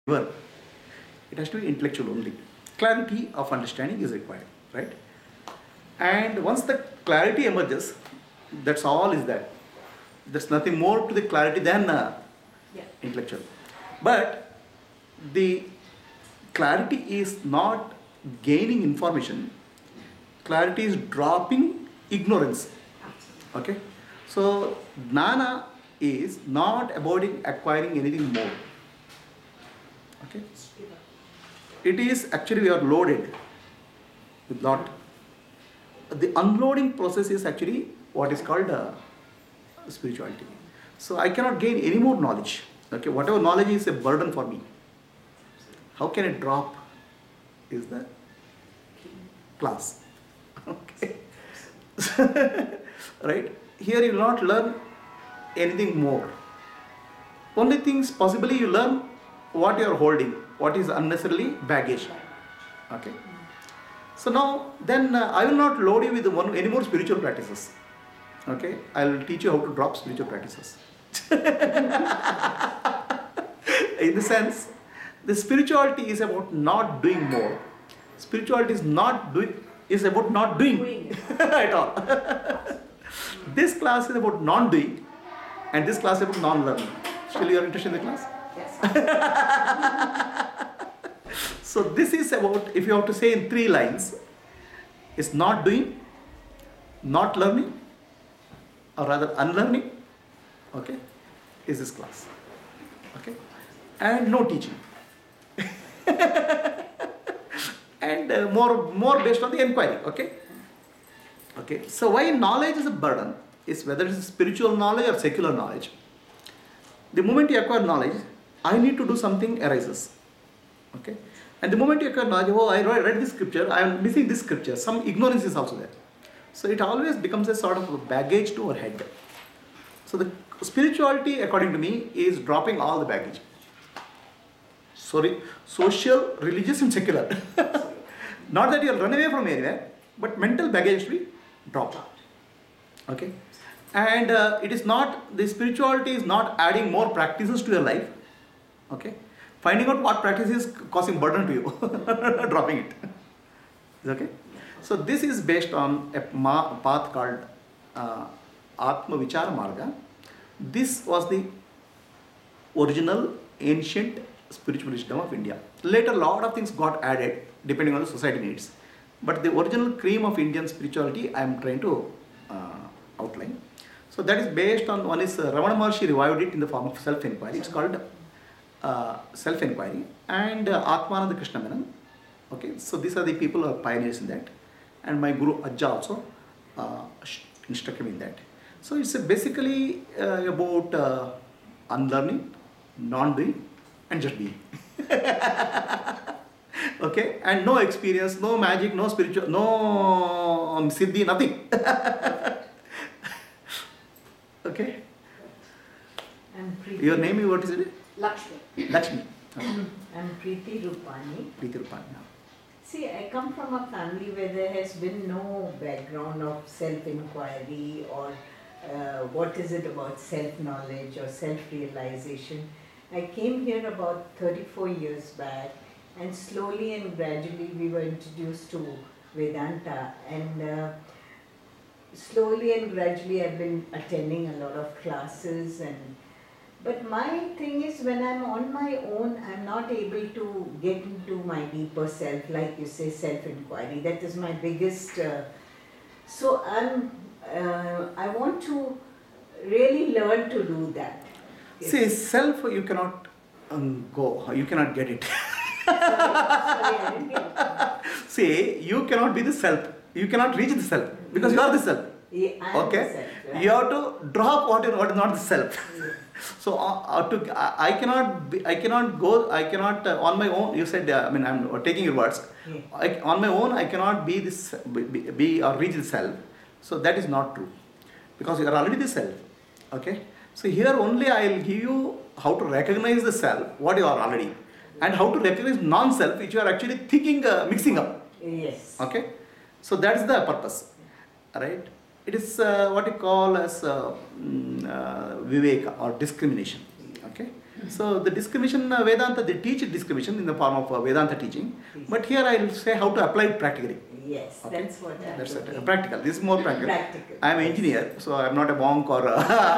It has to be intellectual only. Clarity of understanding is required, right? And once the clarity emerges, that's all is that. There's nothing more to the clarity than intellectual. But the clarity is not gaining information. Clarity is dropping ignorance. Okay? So, jnana is not about acquiring anything more. Okay? It is actually we are loaded with lot. The unloading process is actually what is called spirituality. So I cannot gain any more knowledge. Okay, whatever knowledge is a burden for me. How can it drop? Is the class. Okay. Right? Here you will not learn anything more. Only things possibly you learn what you are holding, what is unnecessarily baggage. Okay. So now, then I will not load you with any more spiritual practices. Okay, I will teach you how to drop spiritual practices. In the sense, the spirituality is about not doing more. Spirituality is about not doing at all. This class is about non-doing, and this class is about non-learning. Still, you are interested in the class? Yes. So this is about, if you have to say in 3 lines, it's not doing, not learning, or rather unlearning, okay, is this class. Okay, and no teaching. And more based on the inquiry. Okay. Okay. So why knowledge is a burden is whether it is spiritual knowledge or secular knowledge. The moment you acquire knowledge, I need to do something arises. Okay. And the moment you acquire knowledge, oh, I read this scripture, I am missing this scripture. Some ignorance is also there. So it always becomes a sort of a baggage to our head. So the spirituality, according to me, is dropping all the baggage. Sorry, social, religious and secular. Not that you will run away from anywhere, but mental baggage will be dropped. Okay. And it is not, the spirituality is not adding more practices to your life. Okay. Finding out what practice is causing burden to you. Dropping it. Is okay? So this is based on a path called Atma Vichara Marga. This was the original ancient spiritual wisdom of India. Later, a lot of things got added depending on the society needs. But the original cream of Indian spirituality, I am trying to outline. So that is based on, one is Ramana Maharshi revived it in the form of self-inquiry. It's called self-inquiry. And Atmananda Krishna Menon. Okay, so these are the people who are pioneers in that. And my Guru Ajja also instructed me in that. So it's basically about unlearning, non-doing, and just being. Okay, and no experience, no magic, no spiritual, no siddhi, nothing. Okay. Your name, what is it? Lakshmi. Lakshmi. Okay. I'm Preeti Rupani. Preeti Rupani. See, I come from a family where there has been no background of self-inquiry or what is it about self-knowledge or self-realization. I came here about 34 years back, and slowly and gradually we were introduced to Vedanta, and slowly and gradually I've been attending a lot of classes, but my thing is, when I'm on my own, I'm not able to get into my deeper self, like you say, self-inquiry. That is my biggest, so I want to really learn to do that. Yes. See, self, you cannot go, you cannot get it. Sorry, I didn't get it. See, you cannot be the self. You cannot reach the self because you are the self. Yeah, I am okay? the self, right? You have to drop what is not the self. Yeah. So I cannot go, on my own, you said, I'm taking your words. Yeah. On my own, I cannot be this, be or reach the self. So that is not true. Because you are already the self. Okay? So here only I will give you how to recognize the self, what you are already. And how to recognize non-self, which you are actually thinking, mixing up. Yes. Okay? So that is the purpose. Right? It is what you call as viveka or discrimination. Okay? So the discrimination Vedanta, they teach discrimination in the form of Vedanta teaching. But here I will say how to apply it practically. Yes, Okay? that's what I'm That's looking. it. Practical. This is more practical. Practical. I am an engineer, so I am not a monk or.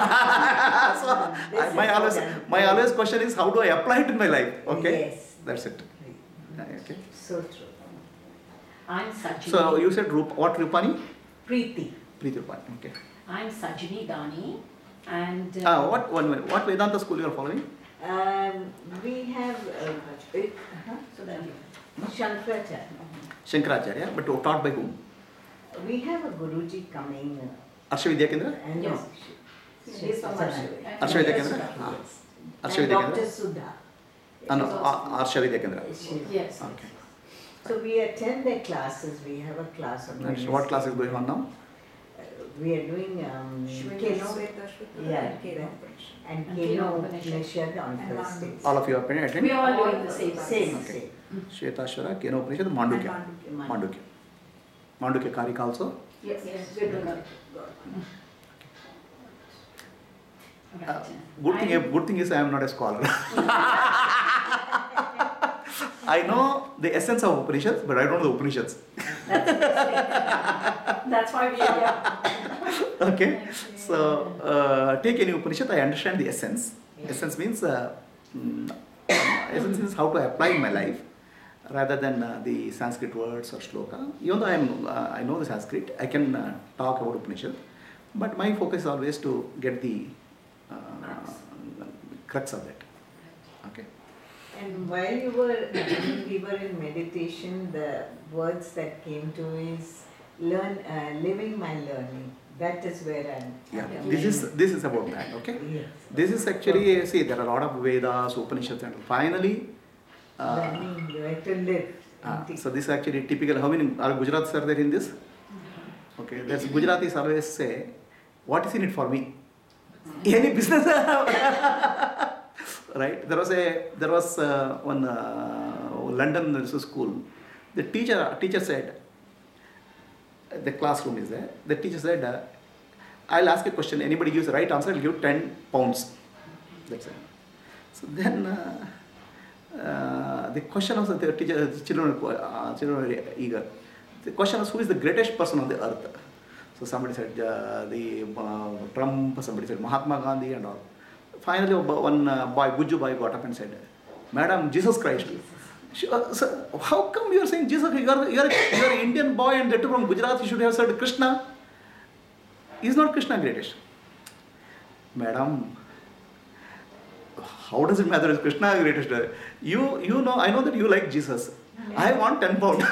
So my always question is how do I apply it in my life? Okay. Yes. That's it. Okay. So true. I'm Sajini. So you said what Rupani? Preeti. Preeti Rupani. Okay. I'm Sajini Dani, and What Vedanta school you are following? We have so that you. Shankaracharya. Shankaracharya, but taught by whom? We have a Guruji coming. Arsha Vidya Kendra? And Yes. She's from Arsha. Arsha Vidya Kendra? Yes. Arsha And Vidya Dr. Kendra? Sudha. No, Arsha Vidya Kendra. Yes. Okay. So we attend their classes. We have a class on And Wednesday. what class is going on now? We are doing Keno. Yeah. And Keno Upanishad on Thursdays. All of you are attending? We are all doing the same. Same. Okay. Shvetashvara, Keno Upanishad, Mandukya. Mandukya. Mandukya Karika also? Yes, we're doing it. Good thing is I am not a scholar. I know the essence of Upanishads, but I don't know the Upanishads. That's why we are here. Okay, so take any Upanishad, I understand the essence. Essence means essence is how to apply in my life, rather than the Sanskrit words or shloka. Even though I know the Sanskrit, I can talk about Upanishad, but my focus is always to get the crux of that. Okay. And while we were in meditation, the words that came to is living my learning. That is where I'm. Yeah, this is about that. Okay. Yes. This is actually, see, there are a lot of Vedas, Upanishads, and finally. Learning where to live. So this is actually typical. How many Gujaratis are there in this? Okay, that's Gujaratis always say, "What is in it for me?" Any business, right? There was one London school. The teacher said, the classroom is there. The teacher said, "I'll ask a question. Anybody gives the right answer, I'll give 10 pounds." That's it. So then the question was the teacher, children were very eager. The question was, who is the greatest person on the earth? So somebody said Trump, somebody said Mahatma Gandhi and all. Finally one Guju boy got up and said, "Madam, Jesus Christ." So how come you are saying Jesus? You are an Indian boy and that from Gujarat, you should have said Krishna. Is not Krishna greatest? Madam, how does it matter if Krishna is greatest? You know, I know that you like Jesus. I want 10 pounds.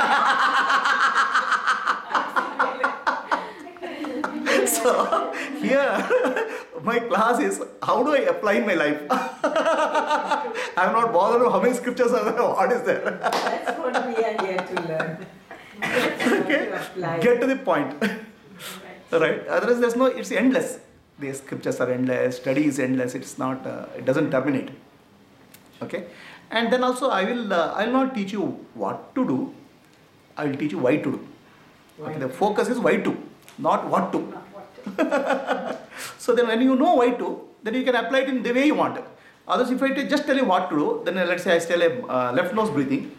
So here my class is how do I apply in my life? I am not bothered with how many scriptures are there, what is there. That's what we are here to learn. Okay? To apply. Get to the point. Right? Otherwise there's no, it's endless. The scriptures are endless, study is endless, it's not, it doesn't terminate. Okay? And then also I will not teach you what to do, I will teach you why to do. Okay? The focus is why to, not what to. Not what to. So then when you know why to, then you can apply it in the way you want. Otherwise if I just tell you what to do, then let's say I tell a left nose breathing,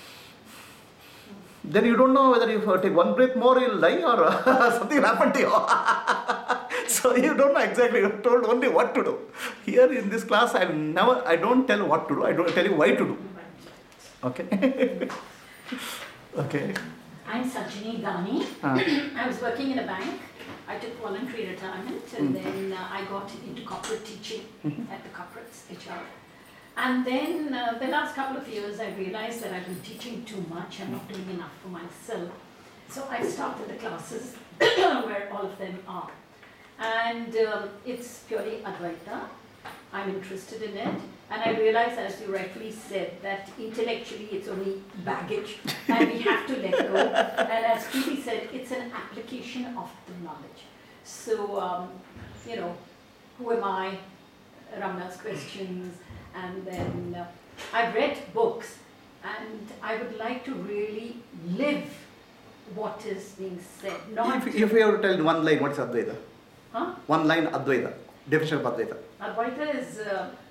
then you don't know whether if you take one breath more you'll die or something will happen to you. So you don't know exactly, you're told only what to do. Here in this class I don't tell what to do, I don't tell you why to do. Okay? Okay. I'm Sajini Dani. I was working in a bank. I took voluntary retirement and then I got into corporate teaching at the corporates, HR. And then the last couple of years I realized that I've been teaching too much, I'm not doing enough for myself. So I started the classes where all of them are. And it's purely Advaita. I'm interested in it. And I realize, as you rightfully said, that intellectually it's only baggage and we have to let go. And as Preeti said, it's an application of the knowledge. So, who am I? Ramna's questions. And then I've read books and I would like to really live what is being said. Not If you have to tell in one line, what is Advaita? Huh? One line Advaita, definition of Advaita. Advaita is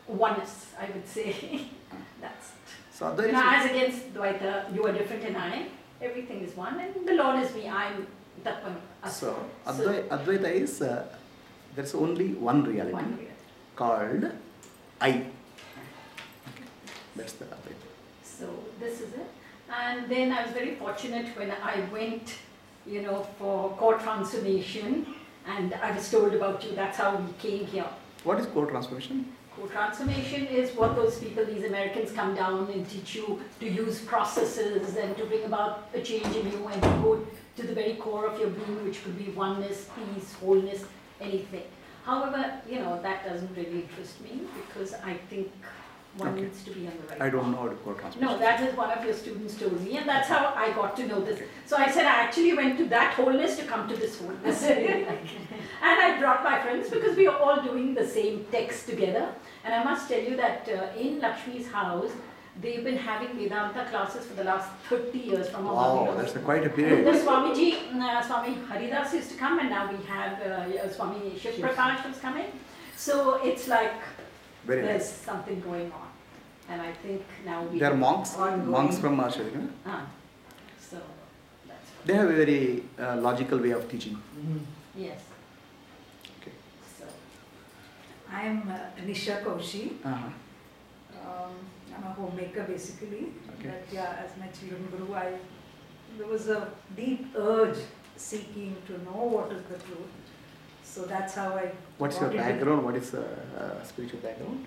oneness, I would say. That's it. So Advaita As against Advaita, you are different and I, everything is one, and the Lord is me, I'm Tatvam. So Advaita is, there's only one reality, One reality. called I. Okay. That's the Advaita. So this is it. And then I was very fortunate when I went, for core transformation, and I was told about you. That's how we came here. What is core transformation? Core transformation is what those people, these Americans, come down and teach you to use processes and to bring about a change in you and to go to the very core of your being, which could be oneness, peace, wholeness, anything. However, that doesn't really interest me because I think one needs to be on the right I don't path. know what core transformation. No, that is one of your students told me, and that's how I got to know this. So I said I actually went to that wholeness to come to this wholeness. And I brought my friends because we are all doing the same text together. And I must tell you that in Lakshmi's house, they've been having Vedanta classes for the last 30 years from our Wow, that's quite a period. The Swamiji, Swami Haridas used to come, and now we have Swami Shiv Prakash was coming. So it's like Very there's nice. something going on. And I think now we They are monks, Ongoing. monks from Sri. So that's They have a very logical way of teaching. yes. Okay. So I'm Nisha Kaushi. Uh-huh. I'm a homemaker basically. Okay. But yeah, as my children grew, there was a deep urge seeking to know what is the truth. So that's how I. What's your got into- background? What is spiritual background?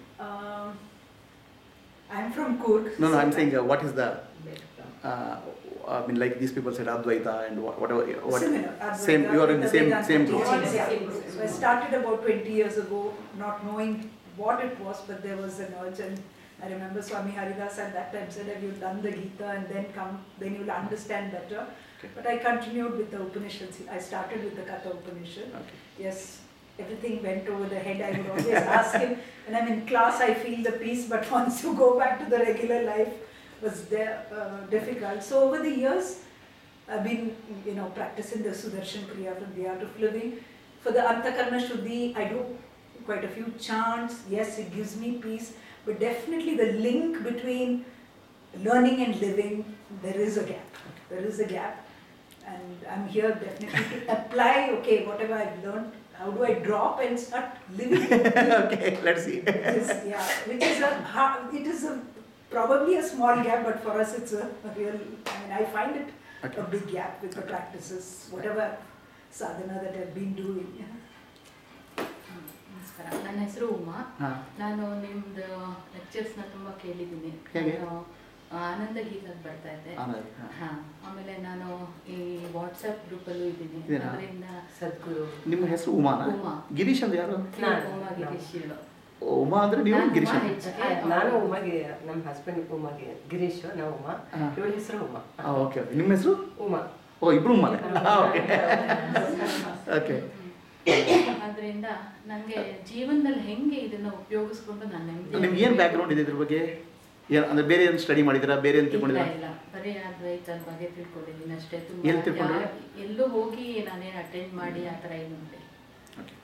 I'm from Kurg. No, so I'm saying what is the, Background. I mean, like these people said Advaita and whatever. What, Similar. Advaita, same, you are in the same Vedanta group. teachings, yeah. Same group. So I started about 20 years ago, not knowing what it was, but there was an urge, and I remember Swami Haridas at that time said, "Have you done the Gita and then you'll understand better." Okay. But I continued with the Upanishads. I started with the Katha Upanishad. Okay. Yes, everything went over the head. I would always ask him, when I'm in class, I feel the peace, but once you go back to the regular life, was there difficult. So over the years, I've been, practicing the Sudarshan Kriya from the art of living. For the Antakarna Shuddhi, I do quite a few chants. Yes, it gives me peace, but definitely the link between learning and living, there is a gap. There is a gap. And I'm here definitely to apply, okay, whatever I've learned, how do I drop and start living? Okay, let's see. Which is probably a small gap, but for us it's a real, I find it Okay. a big gap with the practices, whatever sadhana that I've been doing. ನಮಸ್ಕಾರ, ನನ್ನ ಹೆಸರು ಉಮಾ. ಹಾ. ನಾನು ನಿಮ್ಮದು ಲೆಕ್ಚರ್ಸ್ನ ತುಂಬ ಕೇಳಿದ್ದೀನಿ. ಹೇಗೆ? ನಾನು ಆನಂದ ಗೀತಕ್ಕೆ ಬರ್ತಾ ಇದ್ದೆ. ಆನಂದ್, ಹಾ. ಹಾಂ, ಆಮೇಲೆ ನಾನು ಈ ವಾಟ್ಸಪ್ ಗ್ರೂಪಲ್ಲೂ ಇದ್ದೀನಿ. ಇದ್ದೀರಾ? ಅದರಿಂದ Sadguru. ನಿಮ್ಮ ಹೆಸರು ಉಮಾನ? ಉಮಾ. ಗಿರೀಶ್ ಅಂದ್ರೆ ಯಾರು? ಉಮಾ ಗಿರೀಶ್ ಇವ್ಳು. ಉಮಾ ಅಂದ್ರೆ ನೀವು ನಾನು ಗಿರೀಶ್ ಉಮಾ ಅಂತ? ಹೆಚ್ಚಿಗೆ ನಾನು ಉಮಗೆ ನಮ್ಮ ಹಸ್ಬೆಂಡ್ ಉಮಗೆ ಗಿರೀಶ್ ನಾವು ಉಮಾ ಹಾ. ಇವಳ ಹೆಸರು ಉಮಾ ಓಕೆ ಓಕೆ. ನಿಮ್ಮ ಹೆಸರು? ಉಮಾ ಓ, ಇಬ್ರು ಉಮಾನೆ. Okay okay. ಅದರಿಂದ ನನಗೆ ಜೀವನದಲ್ಲಿ ಹೆಂಗೆ ಇದನ್ನು ಉಪಯೋಗಿಸ್ಕೊಂಡು ನಾನು ನಿಮ್ಗೆ ಏನು ಬ್ಯಾಕ್ಗ್ರೌಂಡ್ ಇದೆ ಇದ್ರ ಬಗ್ಗೆ? ಅಂದ್ರೆ ಬೇರೆ ಏನು ಸ್ಟಡಿ ಮಾಡಿದ್ದೀರಾ, ಬೇರೆ ಏನು ಇಲ್ಲ ತಿಳ್ಕೊಂಡಿದ್ದೀರಾ? ಇಲ್ಲ, ಬರೀ ಅದ್ವೈತದ ಬಗ್ಗೆ ತಿಳ್ಕೊಂಡಿದ್ದೀನಿ ಅಷ್ಟೇ. ಎಲ್ಲಿ ತಿಳ್ಕೊಂಡ್ರಿ? ಎಲ್ಲೂ ಹೋಗಿ ನಾನೇನು ಅಟೆಂಡ್ ಮಾಡಿ ಆ ಥರ ಏನು ಇಲ್ಲ. ಓಕೆ.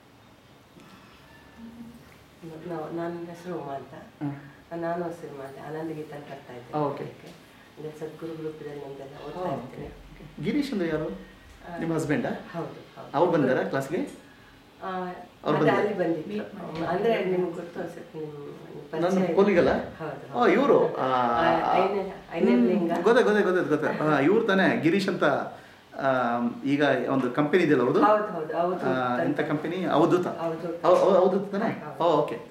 ನನ್ನ ಹೆಸರು ಉಮಾ ಅಂತ ನಾನು ಸಿನಿಮಾ ಅಂತ ಆನಂದ ಗೀತ ಅಂತ ಕಟ್ತಾ ಇದ್ದೆ. ಓಕೆ. ಅದೇ ಸದ್ಗುರು ಗ್ರೂಪದಲ್ಲಿ ನಮ್ದೆಲ್ಲ ಓದ್ತಾ ಇರ್ತೀನಿ. ಗಿರೀಶ್ ಅಂದ್ರೆ ಯಾರು? ನಿಮ್ಮ ಹಸ್ಬೆಂಡಾ? ಹೌದು ಹೌದು. ಅವ್ರು ಬಂದಾರಾ ಕ್ಲಾಸ್ಗೆ? ಅವ್ರು ಅದೇ ಬಂದಿದ್ದಾರೆ? ಅಲ್ಲಿ ಬಂದಿತ್ತು. ಅಂದ್ರೆ ನಿಮ್ಗೆ ಗೊತ್ತು ಅನ್ಸುತ್ತೆ ನನ್ನ ಪರಿಚಯ ಕೋಲಿಗಲ್ಲ? ಹೌದು ಓ, ಇವರು ಐನೇ ಲಿಂಗ. ಗೊತ್ತಾಯ್ತು. ಇವ್ರು ತಾನೇ ಗಿರೀಶ್ ಅಂತ. ಈಗ ಒಂದು ಕಂಪನಿ ಇದೆಯಲ್ಲ ಅವ್ರದ್ದು? ಹೌದು ಹೌದು ಹೌದು. ಎಂಥ ಕಂಪನಿ? ಅವಧೂತ. ಅವಧೂತ. ಅವಧೂತ ತಾನೇ? ಹೌದು. ಓ, ಓಕೆ.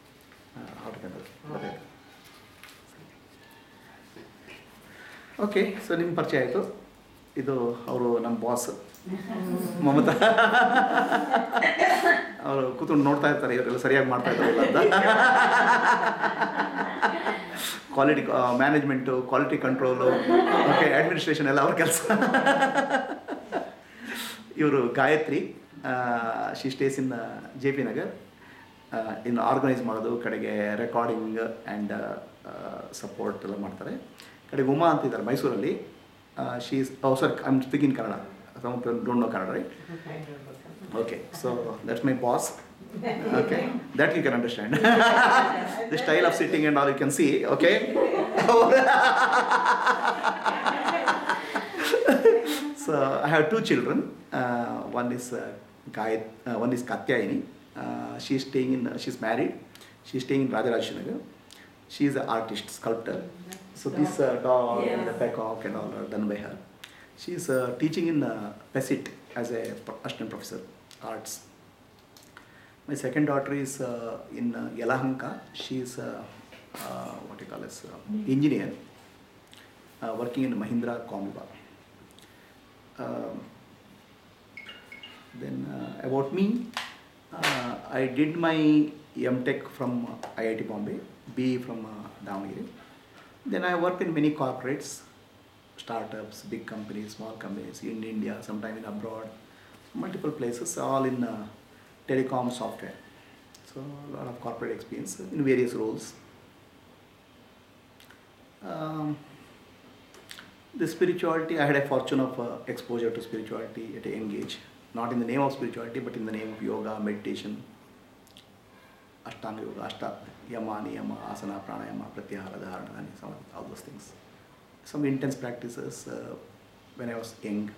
ಓಕೆ. ಸೊ ನಿಮ್ಮ ಪರಿಚಯ ಆಯಿತು. ಇದು ಅವರು ನಮ್ಮ ಬಾಸ್ ಮಮತಾ. ಅವರು ಕೂತ್ಕೊಂಡು ನೋಡ್ತಾ ಇರ್ತಾರೆ ಇವರೆಲ್ಲ ಸರಿಯಾಗಿ ಮಾಡ್ತಾ ಇದ್ದಾರಲ್ಲ ಅಂತ. Quality management, quality control, okay, administration ಎಲ್ಲ ಅವ್ರ ಕೆಲಸ. ಇವರು Gayathri, she stays in J P Nagar. ಇನ್ನು ಆರ್ಗನೈಸ್ ಮಾಡೋದು, ಕಡೆಗೆ ರೆಕಾರ್ಡಿಂಗ್ ಆ್ಯಂಡ್ ಸಪೋರ್ಟ್ ಎಲ್ಲ ಮಾಡ್ತಾರೆ. ಕಡೆಗೆ ಉಮಾ ಅಂತಿದ್ದಾರೆ ಮೈಸೂರಲ್ಲಿ. She is sorry, I am speaking Kannada. Some people don't know Kannada, right? Okay, so that's my boss. Okay, that you can understand. The style of sitting and all you can see. Okay. So I have two children. One is one is Katyayani. She's married. She's staying in Rajarajanagar. She is an artist, sculptor. So this dog and the peacock and all are done by her. She is teaching in PESIT as a assistant professor, arts. My second daughter is in Yelahanka. She is what you call as engineer, working in Mahindra Comiba. Then about me, I did my M.Tech from IIT Bombay, BE from Davangere. Then I worked in many corporates, startups, big companies, small companies in India, sometime in abroad, multiple places, all in telecom software. So a lot of corporate experience in various roles. The spirituality, I had a fortune of exposure to spirituality at a young age. Not in the name of spirituality, but in the name of yoga, meditation, Ashtanga Yoga, Yama, Niyama, Asana, Pranayama, Pratyahara, Dharana, and all those things. Some intense practices when I was young.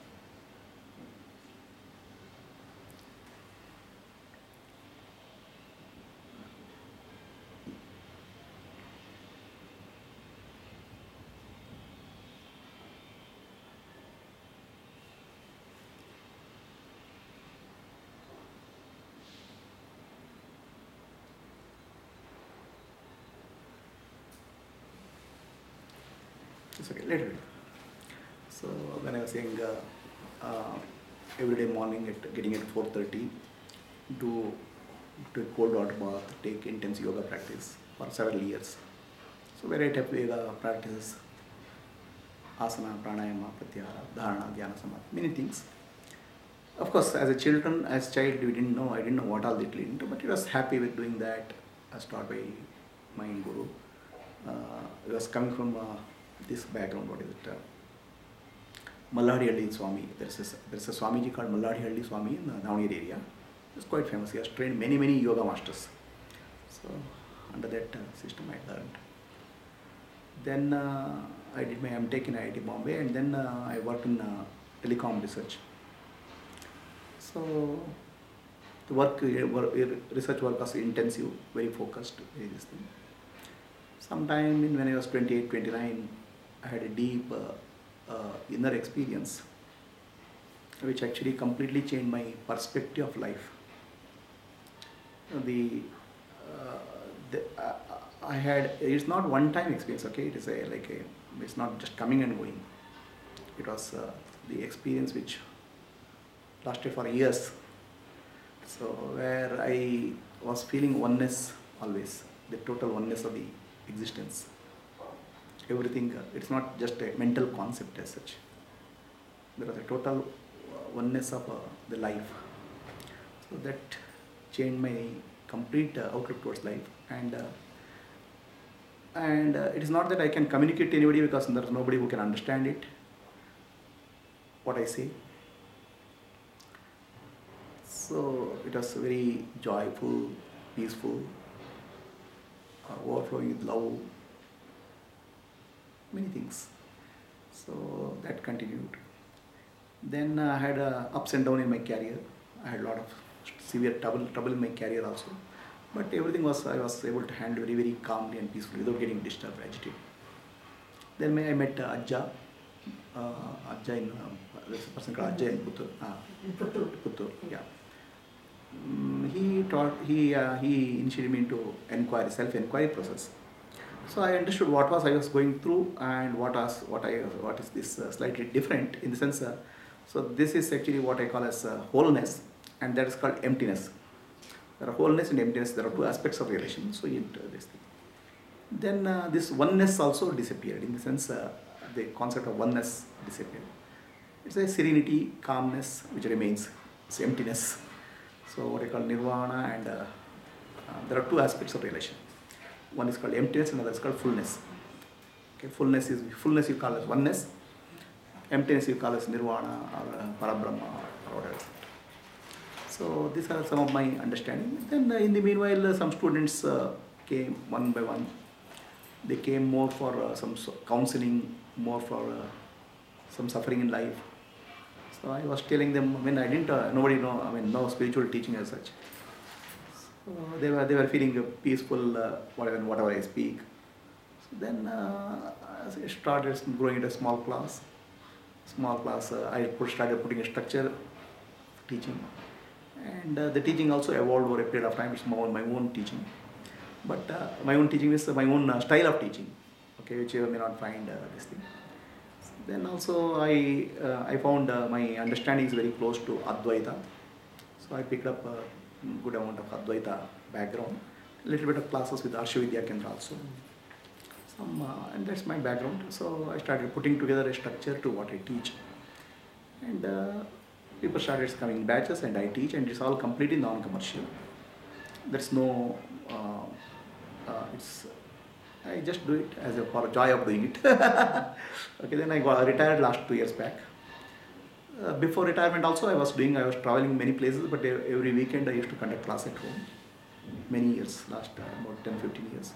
It's okay, later. So when I was saying every day morning getting at 4:30, do a cold water bath, take intense yoga practice for several years. So variety of yoga practices, asana, pranayama, pratyahara, dharana, dhyana, samadhi, many things. Of course, as a child, I didn't know what all it led into, but I was happy with doing that, as taught by my guru. I was coming from this background, what is it? Malladihalli Swami. There's a Swamiji called Malladihalli Swami in the Davangere area. It's quite famous. He has trained many yoga masters. So under that system I learned. Then I did my M.Tech in IIT Bombay, and then I worked in telecom research. So the research work was intensive, very focused, very this thing. Sometime when I was 28, 29, I had a deep inner experience which actually completely changed my perspective of life. I had, it's not one time experience, okay, it's not just coming and going. It was the experience which lasted for years. So where I was feeling oneness always, the total oneness of the existence. Everything, it's not just a mental concept as such. There was a total oneness of the life. So that changed my complete outlook towards life. And it is not that I can communicate to anybody, because there is nobody who can understand it, what I say. So it was very joyful, peaceful, overflowing with love, many things. So that continued. Then I had ups and downs in my career. I had a lot of severe trouble in my career also. But everything I was able to handle very calmly and peacefully without getting disturbed, agitated. Then I met Ajja. Ajja in, there's a person called Ajja in Puttur. Puttur, yeah. He initiated me into self-inquiry process. So I understood what I was going through, and what is this slightly different in the sense. So this is actually what I call as wholeness, and that is called emptiness. There are wholeness and emptiness. There are two aspects of relation. So this thing. Then this oneness also disappeared, in the sense the concept of oneness disappeared. It's a serenity, calmness which remains. It's emptiness. So what I call nirvana, and there are two aspects of relation. One is called emptiness, and another is called fullness. Okay, fullness you call as oneness. Emptiness you call as nirvana or parabrahma or whatever. So these are some of my understanding. Then in the meanwhile, some students came one by one. They came more for some counseling, more for some suffering in life. So I was telling them, I mean, I didn't, nobody know, I mean, no spiritual teaching as such. So they were feeling peaceful, whatever I speak. So then I started growing into a small class. I started putting a structure of teaching. And the teaching also evolved over a period of time. It's my own teaching. But my own teaching is my own style of teaching, okay, which you may not find this thing. Then also I found my understanding is very close to Advaita. So I picked up a good amount of Advaita background, a little bit of classes with Arshavidya Kendra also. And that's my background. So I started putting together a structure to what I teach. And people started coming batches and I teach, and it's all completely non-commercial. There's no, I just do it as for joy of doing it. Okay, then I retired last 2 years back. Before retirement also I was traveling many places, but every weekend I used to conduct class at home. Many years, last about 10-15 years.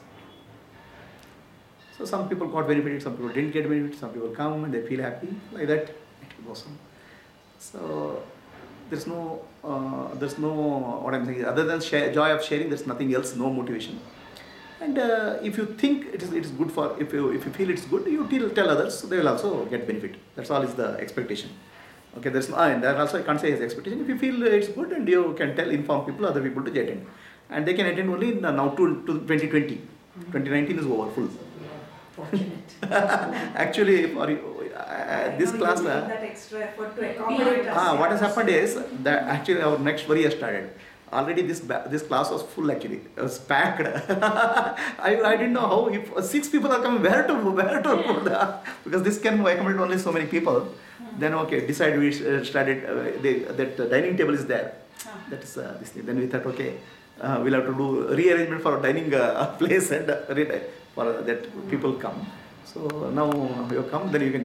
So some people got benefited, some people didn't get benefited, some people come and they feel happy, like that. It goes on. So there's no, what I'm saying, other than joy of sharing, there's nothing else, no motivation. And if you think it is good for, if you feel it's good, you tell others, so they will also get benefit. That's all is the expectation. Okay, there's no, and that also I can't say as expectation. If you feel it's good, and you can inform people, other people to attend. And they can attend only now to 2020. 2019 is over, full. Fortunate. Actually, for this class, that extra effort to accommodate us. what has happened is that actually our next worry has started. Already this class was full actually. It was packed. I didn't know how, if 6 people are coming, where to put because this can accommodate only so many people. Then okay, decided we started, that dining table is there. That is this thing. Then we thought, okay, we'll have to do rearrangement for a dining place and for that people come. So now you come, then you can